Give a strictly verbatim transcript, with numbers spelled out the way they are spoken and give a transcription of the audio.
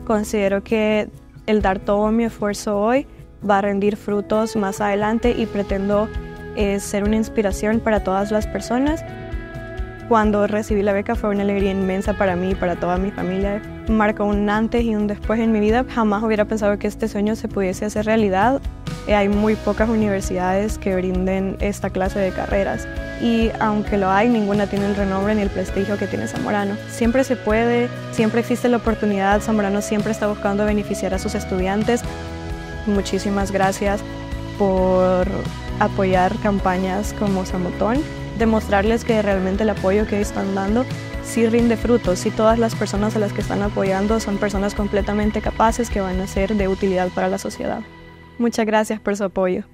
Considero que el dar todo mi esfuerzo hoy va a rendir frutos más adelante y pretendo eh, ser una inspiración para todas las personas. Cuando recibí la beca fue una alegría inmensa para mí y para toda mi familia. Marcó un antes y un después en mi vida. Jamás hubiera pensado que este sueño se pudiese hacer realidad. Eh, hay muy pocas universidades que brinden esta clase de carreras y aunque lo hay, ninguna tiene el renombre ni el prestigio que tiene Zamorano. Siempre se puede, siempre existe la oportunidad. Zamorano siempre está buscando beneficiar a sus estudiantes. Muchísimas gracias por apoyar campañas como Zamotón, demostrarles que realmente el apoyo que están dando sí rinde frutos, sí todas las personas a las que están apoyando son personas completamente capaces que van a ser de utilidad para la sociedad. Muchas gracias por su apoyo.